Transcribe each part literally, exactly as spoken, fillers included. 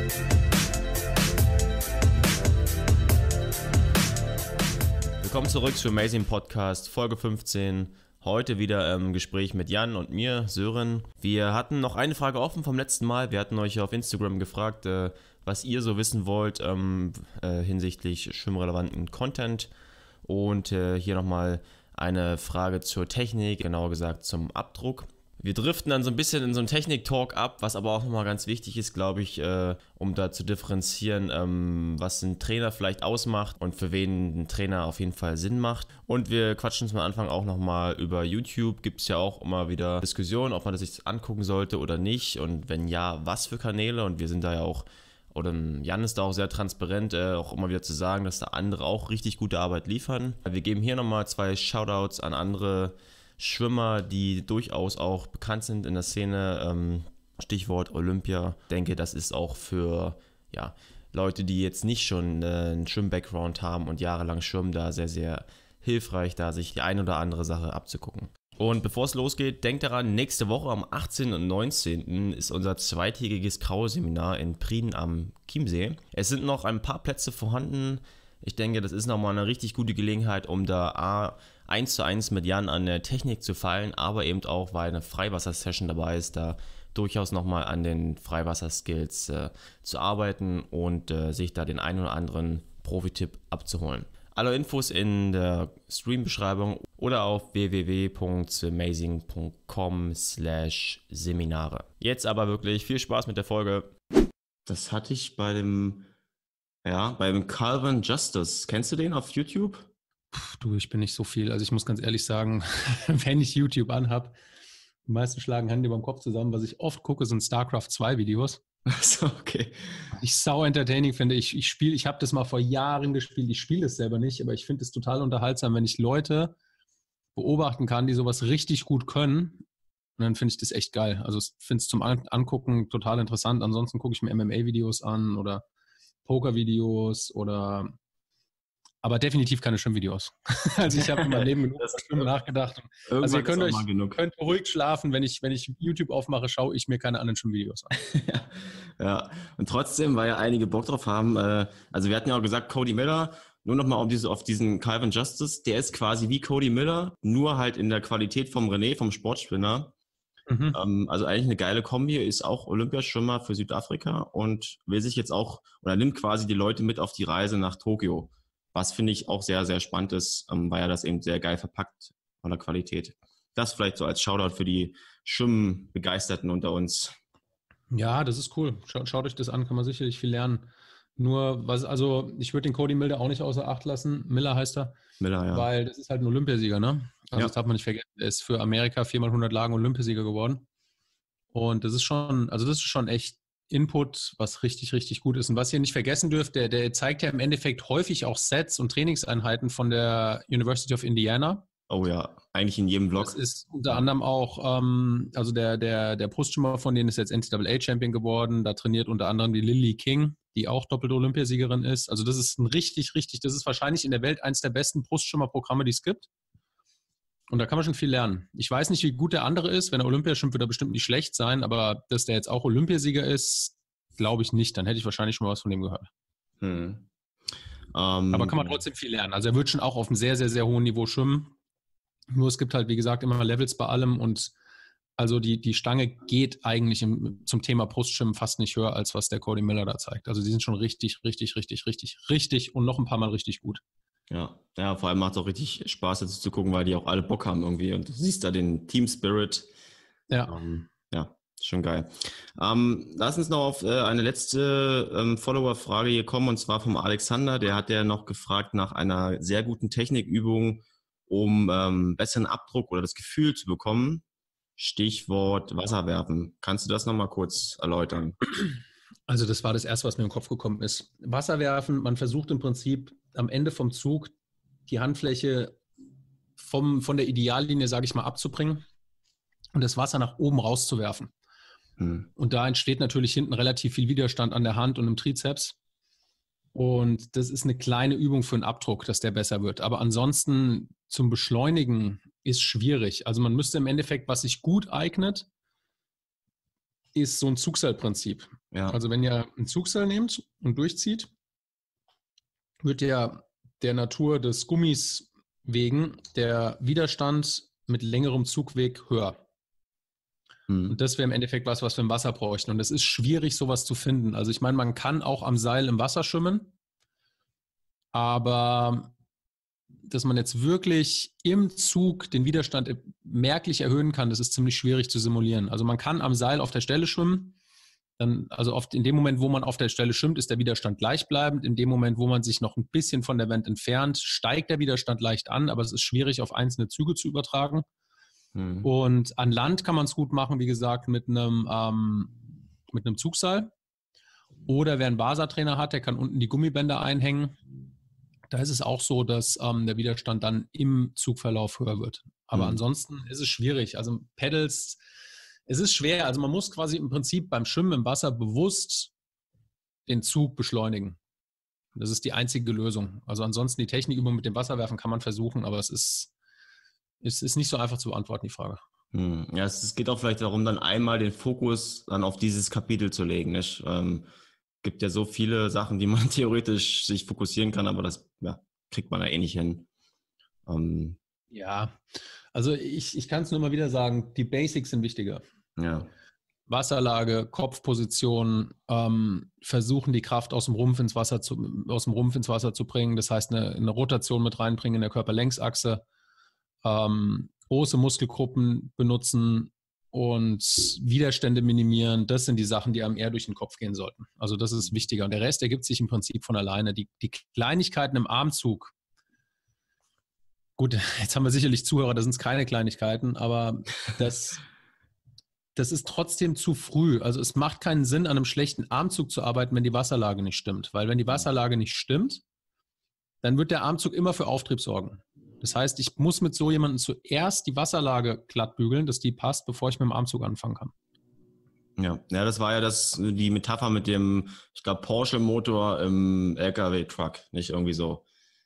Willkommen zurück zu Amazing Podcast, Folge fünfzehn. Heute wieder im Gespräch mit Jan und mir, Sören. Wir hatten noch eine Frage offen vom letzten Mal. Wir hatten euch auf Instagram gefragt, äh, was ihr so wissen wollt ähm, äh, hinsichtlich schwimmrelevanten Content. Und äh, hier nochmal eine Frage zur Technik, genauer gesagt zum Abdruck. Wir driften dann so ein bisschen in so einen Technik-Talk ab, was aber auch nochmal ganz wichtig ist, glaube ich, äh, um da zu differenzieren, ähm, was ein Trainer vielleicht ausmacht und für wen ein Trainer auf jeden Fall Sinn macht. Und wir quatschen zum Anfang auch nochmal über YouTube. Gibt es ja auch immer wieder Diskussionen, ob man das sich angucken sollte oder nicht. Und wenn ja, was für Kanäle. Und wir sind da ja auch, oder Jan ist da auch sehr transparent, äh, auch immer wieder zu sagen, dass da andere auch richtig gute Arbeit liefern. Wir geben hier nochmal zwei Shoutouts an andere Schwimmer, die durchaus auch bekannt sind in der Szene, ähm, Stichwort Olympia. Ich denke, das ist auch für ja, Leute, die jetzt nicht schon äh, einen Schwimm-Background haben und jahrelang schwimmen, da sehr, sehr hilfreich, da sich die ein oder andere Sache abzugucken. Und bevor es losgeht, denkt daran, nächste Woche am achtzehnten und neunzehnten ist unser zweitägiges Kraul-Seminar in Prien am Chiemsee. Es sind noch ein paar Plätze vorhanden. Ich denke, das ist nochmal eine richtig gute Gelegenheit, um da A, eins zu eins mit Jan an der Technik zu fallen, aber eben auch, weil eine Freiwasser-Session dabei ist, da durchaus nochmal an den Freiwasser-Skills äh, zu arbeiten und äh, sich da den einen oder anderen Profi-Tipp abzuholen. Alle Infos in der Stream-Beschreibung oder auf w w w punkt amazing punkt com slash Seminare. Jetzt aber wirklich viel Spaß mit der Folge. Das hatte ich bei dem, ja, beim Calvin Justice. Kennst du den auf YouTube? Puh, du, ich bin nicht so viel. Also ich muss ganz ehrlich sagen, wenn ich YouTube anhab, die meisten schlagen Hände über dem Kopf zusammen. Was ich oft gucke, sind StarCraft zwei Videos. Achso, okay. Ich sau entertaining finde. Ich, ich spiele, ich habe das mal vor Jahren gespielt. Ich spiele es selber nicht, aber ich finde es total unterhaltsam, wenn ich Leute beobachten kann, die sowas richtig gut können. Und dann finde ich das echt geil. Also ich finde es zum An- Angucken total interessant. Ansonsten gucke ich mir M M A-Videos an oder Poker-Videos oder aber definitiv keine Schwimmvideos. Also ich habe in meinem Leben genug über Schwimmen nachgedacht. Also ihr könnt euch könnt ruhig schlafen, wenn ich, wenn ich YouTube aufmache, schaue ich mir keine anderen Schwimmvideos an. ja. ja, und trotzdem, weil ja einige Bock drauf haben, äh, also wir hatten ja auch gesagt, Cody Miller, nur nochmal auf, diese, auf diesen Calvin Justice, der ist quasi wie Cody Miller, nur halt in der Qualität vom René, vom Sportspinner. Mhm. Ähm, also eigentlich eine geile Kombi, ist auch Olympiaschwimmer für Südafrika und will sich jetzt auch, oder nimmt quasi die Leute mit auf die Reise nach Tokio. Was finde ich auch sehr, sehr spannend ist, ähm, weil er das eben sehr geil verpackt von der Qualität. Das vielleicht so als Shoutout für die Schwimmbegeisterten unter uns. Ja, das ist cool. Schaut, schaut euch das an, kann man sicherlich viel lernen. Nur, was, also ich würde den Cody Miller auch nicht außer Acht lassen. Miller heißt er. Miller, ja. Weil das ist halt ein Olympiasieger, ne? Also ja. Das darf man nicht vergessen. Er ist für Amerika viermal hundert Lagen Olympiasieger geworden. Und das ist schon, also das ist schon echt Input, was richtig, richtig gut ist. Und was ihr nicht vergessen dürft, der, der zeigt ja im Endeffekt häufig auch Sets und Trainingseinheiten von der University of Indiana. Oh ja, eigentlich in jedem Vlog. Das ist unter anderem auch, ähm, also der, der, der Brustschwimmer von denen ist jetzt N C double A Champion geworden. Da trainiert unter anderem die Lily King, die auch doppelte Olympiasiegerin ist. Also das ist ein richtig, richtig, das ist wahrscheinlich in der Welt eines der besten Brustschwimmerprogramme, die es gibt. Und da kann man schon viel lernen. Ich weiß nicht, wie gut der andere ist. Wenn er Olympia schwimmt, wird er bestimmt nicht schlecht sein. Aber dass der jetzt auch Olympiasieger ist, glaube ich nicht. Dann hätte ich wahrscheinlich schon mal was von dem gehört. Hm. Um, aber kann man trotzdem viel lernen. Also er wird schon auch auf einem sehr, sehr, sehr hohen Niveau schwimmen. Nur es gibt halt, wie gesagt, immer Levels bei allem. Und also die, die Stange geht eigentlich im, zum Thema Brustschwimmen fast nicht höher, als was der Cody Miller da zeigt. Also die sind schon richtig, richtig, richtig, richtig, richtig und noch ein paar Mal richtig gut. Ja, ja, vor allem macht es auch richtig Spaß, dazu zu gucken, weil die auch alle Bock haben irgendwie und du siehst da den Team Spirit. Ja. Ähm, ja, schon geil. Ähm, lass uns noch auf äh, eine letzte ähm, Follower-Frage hier kommen und zwar vom Alexander. Der hat ja noch gefragt nach einer sehr guten Technikübung, um ähm, besseren Abdruck oder das Gefühl zu bekommen. Stichwort Wasserwerfen. Kannst du das nochmal kurz erläutern? Also das war das Erste, was mir im Kopf gekommen ist. Wasserwerfen, man versucht im Prinzip am Ende vom Zug die Handfläche vom, von der Ideallinie, sage ich mal, abzubringen und das Wasser nach oben rauszuwerfen. Hm. Und da entsteht natürlich hinten relativ viel Widerstand an der Hand und im Trizeps. Und das ist eine kleine Übung für einen Abdruck, dass der besser wird. Aber ansonsten zum Beschleunigen ist schwierig. Also man müsste im Endeffekt, was sich gut eignet, ist so ein Zugseilprinzip. Ja. Also wenn ihr ein Zugseil nehmt und durchzieht, wird ja der Natur des Gummis wegen der Widerstand mit längerem Zugweg höher. Hm. Und das wäre im Endeffekt was, was wir im Wasser bräuchten. Und es ist schwierig, sowas zu finden. Also ich meine, man kann auch am Seil im Wasser schwimmen, aber dass man jetzt wirklich im Zug den Widerstand merklich erhöhen kann, das ist ziemlich schwierig zu simulieren. Also man kann am Seil auf der Stelle schwimmen, dann, also oft in dem Moment, wo man auf der Stelle schwimmt, ist der Widerstand gleichbleibend. In dem Moment, wo man sich noch ein bisschen von der Wand entfernt, steigt der Widerstand leicht an, aber es ist schwierig, auf einzelne Züge zu übertragen. Hm. Und an Land kann man es gut machen, wie gesagt, mit einem, ähm, mit einem Zugseil. Oder wer einen Vasa-Trainer hat, der kann unten die Gummibänder einhängen. Da ist es auch so, dass ähm, der Widerstand dann im Zugverlauf höher wird. Aber mhm. ansonsten ist es schwierig. Also Pedals, es ist schwer. Also man muss quasi im Prinzip beim Schwimmen im Wasser bewusst den Zug beschleunigen. Das ist die einzige Lösung. Also ansonsten die Technikübung mit dem Wasserwerfen kann man versuchen, aber es ist, es ist nicht so einfach zu beantworten, die Frage. Mhm. Ja, es, es geht auch vielleicht darum, dann einmal den Fokus dann auf dieses Kapitel zu legen, nicht? Ähm, gibt ja so viele Sachen, die man theoretisch sich fokussieren kann, aber das ja, kriegt man ja eh nicht hin. Ähm, ja, also ich, ich kann es nur mal wieder sagen, die Basics sind wichtiger. Ja. Wasserlage, Kopfposition, ähm, versuchen die Kraft aus dem Rumpf ins Wasser zu, aus dem Rumpf ins Wasser zu bringen. Das heißt, eine, eine Rotation mit reinbringen in der Körperlängsachse, ähm, große Muskelgruppen benutzen und Widerstände minimieren. Das sind die Sachen, die einem eher durch den Kopf gehen sollten. Also das ist wichtiger. Und der Rest ergibt sich im Prinzip von alleine. Die, die Kleinigkeiten im Armzug, gut, jetzt haben wir sicherlich Zuhörer, das sind keine Kleinigkeiten, aber das, das ist trotzdem zu früh. Also es macht keinen Sinn, an einem schlechten Armzug zu arbeiten, wenn die Wasserlage nicht stimmt. Weil wenn die Wasserlage nicht stimmt, dann wird der Armzug immer für Auftrieb sorgen. Das heißt, ich muss mit so jemandem zuerst die Wasserlage glatt bügeln, dass die passt, bevor ich mit dem Armzug anfangen kann. Ja, ja, das war ja das, die Metapher mit dem, ich glaube, Porsche-Motor im L K W-Truck, nicht irgendwie so.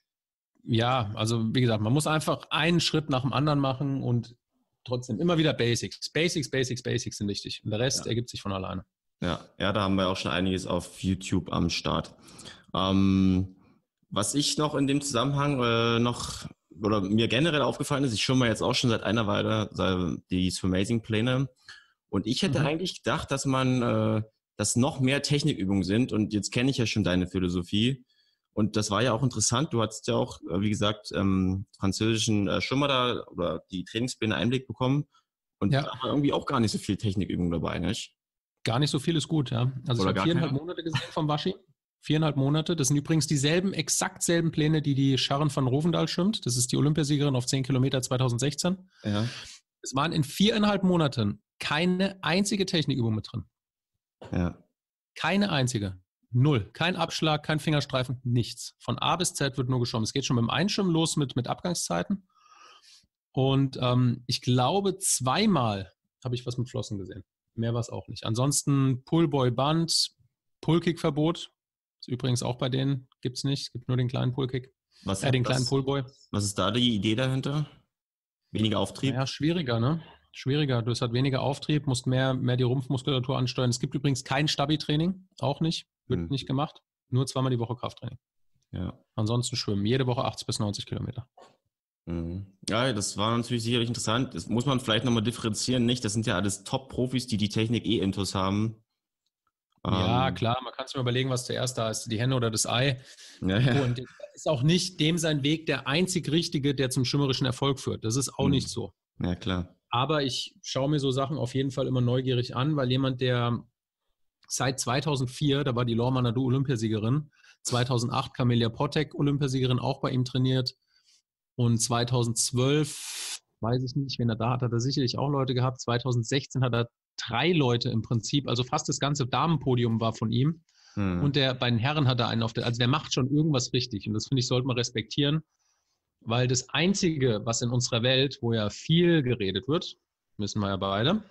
Ja, also wie gesagt, man muss einfach einen Schritt nach dem anderen machen und trotzdem immer wieder Basics. Basics, Basics, Basics sind wichtig. Und der Rest ja. ergibt sich von alleine. Ja, ja, da haben wir auch schon einiges auf YouTube am Start. Ähm, was ich noch in dem Zusammenhang äh, noch oder mir generell aufgefallen ist, ich schwimme jetzt auch schon seit einer Weile die Swimmazing-Pläne und ich hätte mhm. eigentlich gedacht, dass man, äh, dass noch mehr Technikübungen sind und jetzt kenne ich ja schon deine Philosophie und das war ja auch interessant, du hattest ja auch, wie gesagt, ähm, französischen äh, Schwimmer da oder die Trainingspläne Einblick bekommen und ja. da war irgendwie auch gar nicht so viel Technikübung dabei, nicht? Gar nicht so viel ist gut, ja. Also oder ich habe viereinhalb keine? Monate gesehen vom Waschi. Viereinhalb Monate. Das sind übrigens dieselben, exakt selben Pläne, die die Sharon van Rovendal schwimmt. Das ist die Olympiasiegerin auf zehn Kilometer zweitausendsechzehn. Ja. Es waren in viereinhalb Monaten keine einzige Technikübung mit drin. Ja. Keine einzige. Null. Kein Abschlag, kein Fingerstreifen, nichts. Von A bis Z wird nur geschwommen. Es geht schon mit dem Einschwimmen los mit, mit Abgangszeiten. Und ähm, ich glaube, zweimal habe ich was mit Flossen gesehen. Mehr war es auch nicht. Ansonsten Pullboy-Band, Pullkick-Verbot. Ist übrigens auch bei denen, gibt es nicht. Es gibt nur den kleinen Pullkick. Was äh, den was, kleinen Pullboy. Was ist da die Idee dahinter? Weniger Auftrieb? Ja, schwieriger, ne? Schwieriger. Du hast halt weniger Auftrieb, musst mehr, mehr die Rumpfmuskulatur ansteuern. Es gibt übrigens kein Stabi-Training, auch nicht. Wird hm. nicht gemacht. Nur zweimal die Woche Krafttraining. Ja. Ansonsten schwimmen. Jede Woche achtzig bis neunzig Kilometer. Ja, das war natürlich sicherlich interessant. Das muss man vielleicht nochmal differenzieren, nicht? Das sind ja alles Top-Profis, die die Technik eh intus haben. Ja, ähm, klar, man kann sich mal überlegen, was zuerst da ist, die Henne oder das Ei. Ja, ja. Und ist auch nicht dem sein Weg der einzig Richtige, der zum schwimmerischen Erfolg führt. Das ist auch hm. nicht so. Ja, klar. Aber ich schaue mir so Sachen auf jeden Fall immer neugierig an, weil jemand, der seit zweitausendvier, da war die Laura Nadu Olympiasiegerin, zweitausendacht Camelia Potek Olympiasiegerin, auch bei ihm trainiert. Und zweitausendzwölf, weiß ich nicht, wenn er da hat, hat er sicherlich auch Leute gehabt. zweitausendsechzehn hat er drei Leute im Prinzip, also fast das ganze Damenpodium war von ihm. Hm. Und der, bei den Herren hat er einen auf der, also der macht schon irgendwas richtig. Und das finde ich, sollte man respektieren, weil das Einzige, was in unserer Welt, wo ja viel geredet wird, müssen wir ja beide,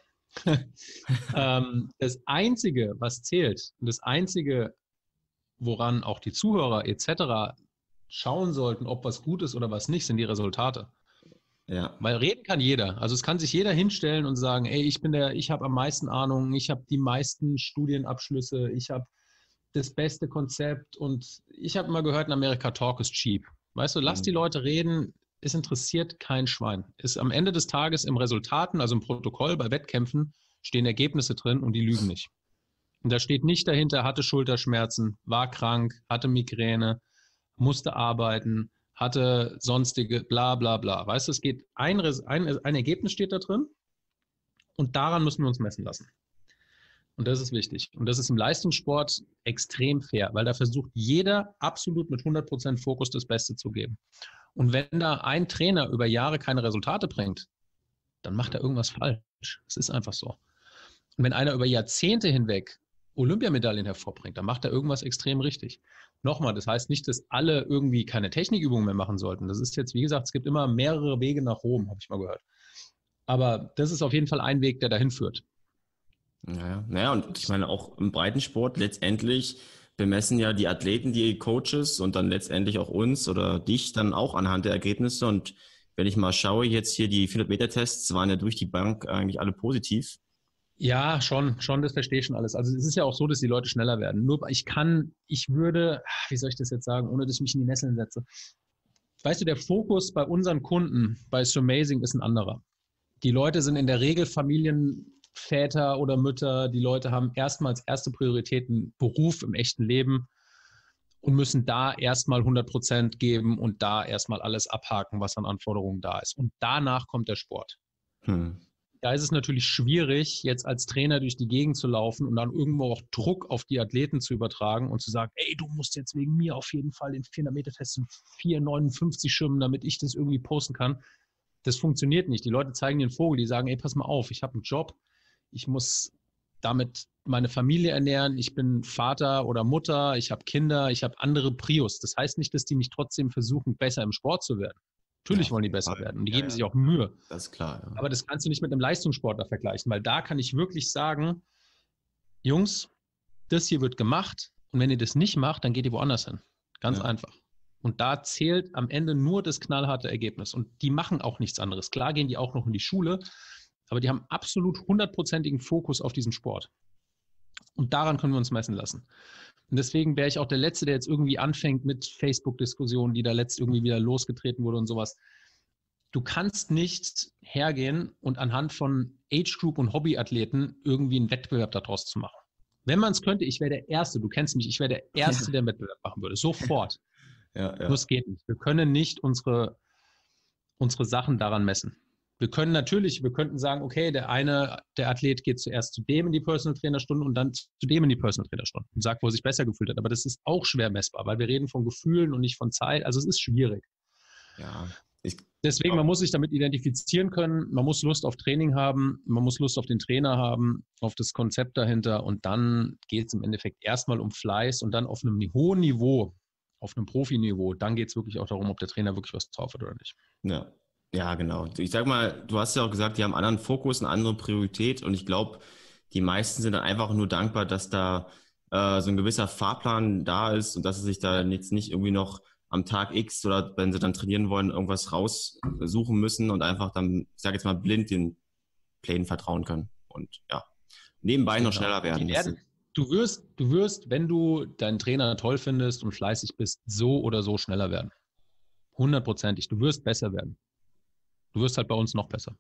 ähm, das Einzige, was zählt, und das Einzige, woran auch die Zuhörer et cetera schauen sollten, ob was gut ist oder was nicht, sind die Resultate. Ja. Weil reden kann jeder. Also es kann sich jeder hinstellen und sagen, ey, ich bin der, ich habe am meisten Ahnung, ich habe die meisten Studienabschlüsse, ich habe das beste Konzept und ich habe immer gehört, in Amerika Talk is cheap. Weißt du, lass die Leute reden, es interessiert kein Schwein. Ist am Ende des Tages im Resultaten, also im Protokoll bei Wettkämpfen, stehen Ergebnisse drin und die lügen nicht. Und da steht nicht dahinter, hatte Schulterschmerzen, war krank, hatte Migräne, musste arbeiten, hatte sonstige bla bla bla. Weißt du, es geht, ein, ein, ein Ergebnis steht da drin und daran müssen wir uns messen lassen. Und das ist wichtig. Und das ist im Leistungssport extrem fair, weil da versucht jeder absolut mit hundert Prozent Fokus das Beste zu geben. Und wenn da ein Trainer über Jahre keine Resultate bringt, dann macht er irgendwas falsch. Es ist einfach so. Und wenn einer über Jahrzehnte hinweg Olympiamedaillen hervorbringt, dann macht er irgendwas extrem richtig. Nochmal, das heißt nicht, dass alle irgendwie keine Technikübungen mehr machen sollten. Das ist jetzt, wie gesagt, es gibt immer mehrere Wege nach Rom, habe ich mal gehört. Aber das ist auf jeden Fall ein Weg, der dahin führt. Naja, naja, und ich meine auch im Breitensport letztendlich bemessen ja die Athleten, die Coaches und dann letztendlich auch uns oder dich dann auch anhand der Ergebnisse. Und wenn ich mal schaue, jetzt hier die vierhundert-Meter-Tests waren ja durch die Bank eigentlich alle positiv. Ja, schon, schon, das verstehe ich schon alles. Also es ist ja auch so, dass die Leute schneller werden. Nur ich kann, ich würde, wie soll ich das jetzt sagen, ohne dass ich mich in die Nesseln setze. Weißt du, der Fokus bei unseren Kunden, bei Surmazing ist ein anderer. Die Leute sind in der Regel Familienväter oder Mütter. Die Leute haben erstmals erste Prioritäten Beruf im echten Leben und müssen da erstmal hundert Prozent geben und da erstmal alles abhaken, was an Anforderungen da ist. Und danach kommt der Sport. Hm. Da ist es natürlich schwierig, jetzt als Trainer durch die Gegend zu laufen und dann irgendwo auch Druck auf die Athleten zu übertragen und zu sagen, ey, du musst jetzt wegen mir auf jeden Fall den vierhundert-Meter-Test in vier neunundfünfzig schwimmen, damit ich das irgendwie posten kann. Das funktioniert nicht. Die Leute zeigen den Vogel, die sagen, ey, pass mal auf, ich habe einen Job, ich muss damit meine Familie ernähren, ich bin Vater oder Mutter, ich habe Kinder, ich habe andere Prios. Das heißt nicht, dass die nicht trotzdem versuchen, besser im Sport zu werden. Natürlich ja, wollen die besser Fall. werden und die ja, geben ja. sich auch Mühe. Das ist klar. Ja. Aber das kannst du nicht mit einem Leistungssportler vergleichen, weil da kann ich wirklich sagen, Jungs, das hier wird gemacht und wenn ihr das nicht macht, dann geht ihr woanders hin. Ganz ja. einfach. Und da zählt am Ende nur das knallharte Ergebnis. Und die machen auch nichts anderes. Klar gehen die auch noch in die Schule, aber die haben absolut hundertprozentigen Fokus auf diesen Sport. Und daran können wir uns messen lassen. Und deswegen wäre ich auch der Letzte, der jetzt irgendwie anfängt mit Facebook-Diskussionen, die da letzt irgendwie wieder losgetreten wurde und sowas. Du kannst nicht hergehen und anhand von Age-Group und Hobbyathleten irgendwie einen Wettbewerb daraus zu machen. Wenn man es könnte, ich wäre der Erste, du kennst mich, ich wäre der Erste, der einen Wettbewerb machen würde. Sofort. Ja, ja. Nur es geht nicht. Wir können nicht unsere, unsere Sachen daran messen. Wir können natürlich, wir könnten sagen, okay, der eine, der Athlet geht zuerst zu dem in die Personal Trainer Stunde und dann zu dem in die Personal Trainer Stunde und sagt, wo er sich besser gefühlt hat. Aber das ist auch schwer messbar, weil wir reden von Gefühlen und nicht von Zeit. Also es ist schwierig. Ja. Ich, Deswegen, man muss sich damit identifizieren können. Man muss Lust auf Training haben. Man muss Lust auf den Trainer haben, auf das Konzept dahinter. Und dann geht es im Endeffekt erstmal um Fleiß und dann auf einem hohen Niveau, auf einem Profiniveau. Dann geht es wirklich auch darum, ob der Trainer wirklich was drauf hat oder nicht. Ja. Ja, genau. Ich sag mal, du hast ja auch gesagt, die haben einen anderen Fokus, eine andere Priorität und ich glaube, die meisten sind dann einfach nur dankbar, dass da äh, so ein gewisser Fahrplan da ist und dass sie sich da jetzt nicht irgendwie noch am Tag X oder wenn sie dann trainieren wollen, irgendwas raussuchen müssen und einfach dann, ich sage jetzt mal, blind den Plänen vertrauen können und ja, nebenbei genau. noch schneller werden. werden du wirst, du wirst, wenn du deinen Trainer toll findest und fleißig bist, so oder so schneller werden. Hundertprozentig. Du wirst besser werden. Du wirst halt bei uns noch besser.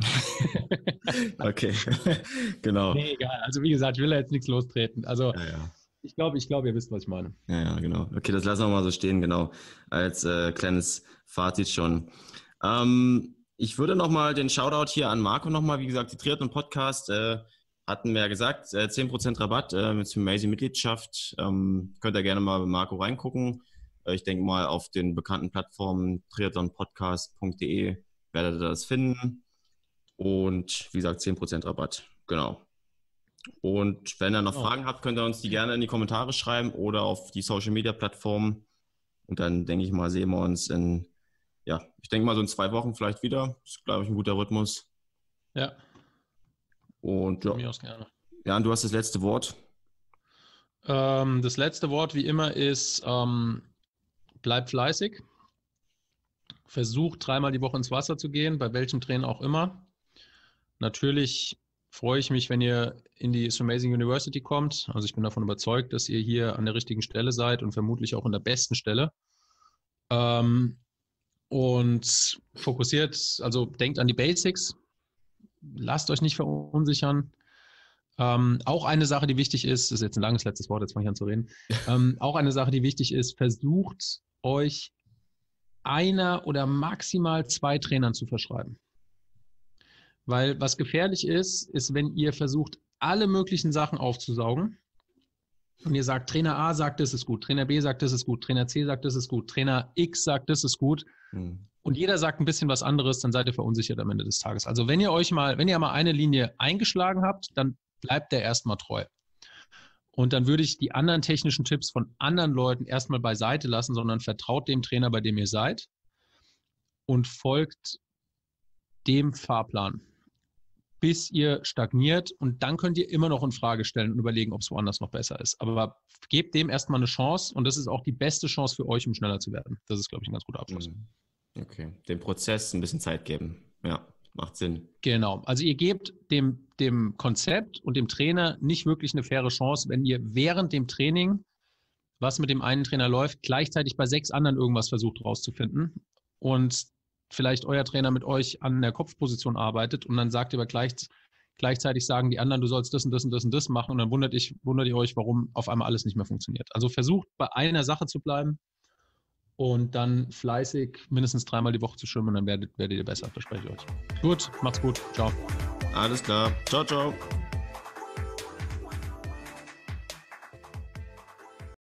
Okay, genau. Nee, egal. Also wie gesagt, ich will da jetzt nichts lostreten. Also ja, ja. ich glaube, ich glaube, ihr wisst, was ich meine. Ja, ja, genau. Okay, das lassen wir mal so stehen, genau. Als äh, kleines Fazit schon. Ähm, ich würde nochmal den Shoutout hier an Marco nochmal, wie gesagt, die Triathlon-Podcast äh, hatten wir ja gesagt, äh, zehn Prozent Rabatt äh, mit Surmazing-Mitgliedschaft. Ähm, könnt ihr gerne mal bei Marco reingucken. Äh, ich denke mal auf den bekannten Plattformen triathlonpodcast punkt de werdet ihr das finden. Und wie gesagt, zehn Prozent Rabatt. Genau. Und wenn ihr noch oh. Fragen habt, könnt ihr uns die gerne in die Kommentare schreiben oder auf die Social Media Plattformen. Und dann denke ich mal, sehen wir uns in, ja, ich denke mal so in zwei Wochen vielleicht wieder. Das ist, glaube ich, ein guter Rhythmus. Ja. Und ja. Von mir aus gerne. Ja, und du hast das letzte Wort. Ähm, das letzte Wort, wie immer, ist ähm, bleib fleißig. Versucht dreimal die Woche ins Wasser zu gehen, bei welchem Training auch immer. Natürlich freue ich mich, wenn ihr in die It's Amazing University kommt. Also ich bin davon überzeugt, dass ihr hier an der richtigen Stelle seid und vermutlich auch an der besten Stelle. Ähm, und fokussiert, also denkt an die Basics. Lasst euch nicht verunsichern. Ähm, auch eine Sache, die wichtig ist, das ist jetzt ein langes letztes Wort, jetzt fange ich an zu reden. Ähm, auch eine Sache, die wichtig ist, versucht euch einer oder maximal zwei Trainern zu verschreiben. Weil was gefährlich ist, ist, wenn ihr versucht, alle möglichen Sachen aufzusaugen und ihr sagt, Trainer A sagt, das ist gut, Trainer B sagt, das ist gut, Trainer C sagt, das ist gut, Trainer X sagt, das ist gut mhm. und jeder sagt ein bisschen was anderes, dann seid ihr verunsichert am Ende des Tages. Also wenn ihr euch mal, wenn ihr mal eine Linie eingeschlagen habt, dann bleibt der erstmal treu. Und dann würde ich die anderen technischen Tipps von anderen Leuten erstmal beiseite lassen, sondern vertraut dem Trainer, bei dem ihr seid und folgt dem Fahrplan, bis ihr stagniert und dann könnt ihr immer noch in Frage stellen und überlegen, ob es woanders noch besser ist. Aber gebt dem erstmal eine Chance und das ist auch die beste Chance für euch, um schneller zu werden. Das ist, glaube ich, ein ganz guter Abschluss. Okay, dem Prozess ein bisschen Zeit geben. Ja, macht Sinn. Genau, also ihr gebt dem, dem Konzept und dem Trainer nicht wirklich eine faire Chance, wenn ihr während dem Training, was mit dem einen Trainer läuft, gleichzeitig bei sechs anderen irgendwas versucht rauszufinden und vielleicht euer Trainer mit euch an der Kopfposition arbeitet und dann sagt ihr aber gleich, gleichzeitig sagen die anderen, du sollst das und das und das und das machen und dann wundert, ich, wundert ihr euch, warum auf einmal alles nicht mehr funktioniert. Also versucht bei einer Sache zu bleiben und dann fleißig mindestens dreimal die Woche zu schwimmen und dann werdet, werdet ihr besser, verspreche ich euch. Gut, macht's gut, ciao. Alles klar, ciao, ciao.